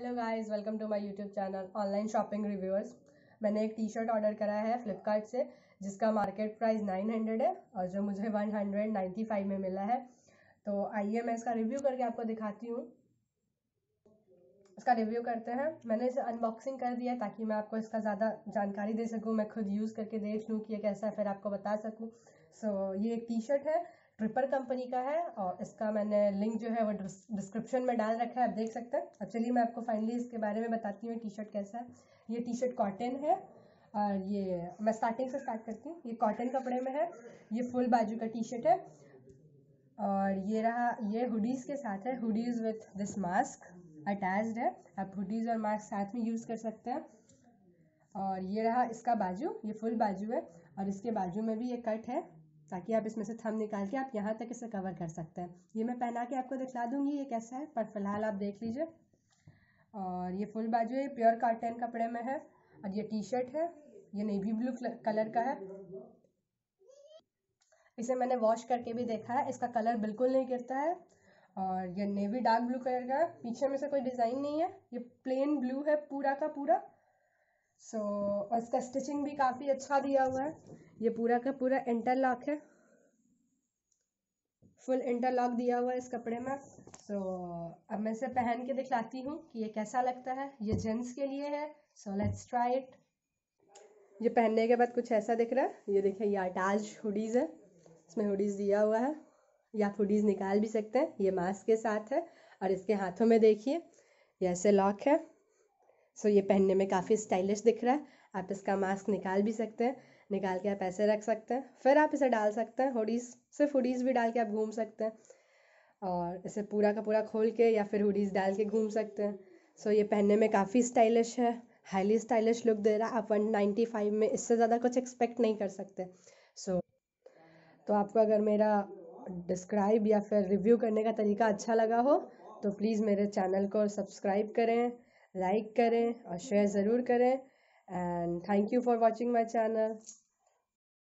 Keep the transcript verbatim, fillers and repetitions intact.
Hello guys, welcome to my YouTube channel online shopping reviewers. मैंने एक T shirt order करा है फ्लिपकार्ट से, जिसका मार्केट प्राइस नाइन हंड्रेड है और जो मुझे वन हंड्रेड नाइन्टी फाइव में मिला है। तो आइए मैं इसका रिव्यू करके आपको दिखाती हूँ। इसका रिव्यू करते हैं। मैंने इसे अनबॉक्सिंग कर दिया ताकि मैं आपको इसका ज़्यादा जानकारी दे सकूँ, मैं खुद यूज़ करके देख लूँ कि ये कैसा है, फिर आपको बता सकूँ। सो so, ये एक टी शर्ट है, ट्रिपर कंपनी का है और इसका मैंने लिंक जो है वो डिस्क्रिप्शन में डाल रखा है, आप देख सकते हैं। अब चलिए मैं आपको फाइनली इसके बारे में बताती हूँ टी शर्ट कैसा है। ये टी शर्ट कॉटन है और ये मैं स्टार्टिंग से स्टार्ट करती हूँ। ये कॉटन कपड़े में है, ये फुल बाजू का टी शर्ट है और ये रहा, ये हुडीज के साथ है, hoodies with this mask attached है। आप हुडीज और मास्क साथ में यूज़ कर सकते हैं। और ये रहा इसका बाजू, ये फुल बाजू है और इसके बाजू में भी ये कट है ताकि आप इसमें से थंब निकाल के आप यहाँ तक इसे कवर कर सकते हैं। ये मैं पहना के आपको दिखला दूंगी ये कैसा है, पर फिलहाल आप देख लीजिए। और ये फुल बाजू है, प्योर कॉटन कपड़े में है और ये टी शर्ट है, ये नेवी ब्लू कलर का है। इसे मैंने वॉश करके भी देखा है, इसका कलर बिल्कुल नहीं गिरता है और ये नेवी डार्क ब्लू कलर का है। पीछे में से कोई डिज़ाइन नहीं है, ये प्लेन ब्लू है पूरा का पूरा। सो so, और इसका स्टिचिंग भी काफ़ी अच्छा दिया हुआ है। ये पूरा का पूरा इंटरलॉक है, फुल इंटरलॉक दिया हुआ है इस कपड़े में। सो so, अब मैं इसे पहन के दिखलाती हूँ कि ये कैसा लगता है। ये जेंट्स के लिए है, सो लेट्स ट्राई इट। ये पहनने के बाद कुछ ऐसा दिख रहा है। ये देखिए, ये अटैच हुडीज़ है, इसमें हुडीज़ दिया हुआ है, या आप हुडीज़ निकाल भी सकते हैं। ये मास्क के साथ है और इसके हाथों में देखिए ये ऐसे लॉक है। सो ये पहनने में काफ़ी स्टाइलिश दिख रहा है। आप इसका मास्क निकाल भी सकते हैं, निकाल के आप ऐसे रख सकते हैं, फिर आप इसे डाल सकते हैं। हुडीज़, सिर्फ हुडीज़ भी डाल के आप घूम सकते हैं और इसे पूरा का पूरा खोल के या फिर हुडीज़ डाल के घूम सकते हैं। सो ये पहनने में काफ़ी स्टाइलिश है, हाईली स्टाइलिश लुक दे रहा है। आप वन नाइन्टी फाइव में इससे ज़्यादा कुछ एक्सपेक्ट नहीं कर सकते। सो तो आपको अगर मेरा डिस्क्राइब या फिर रिव्यू करने का तरीका अच्छा लगा हो तो प्लीज़ मेरे चैनल को सब्सक्राइब करें, लाइक करें और शेयर ज़रूर करें। And thank you for watching my channel.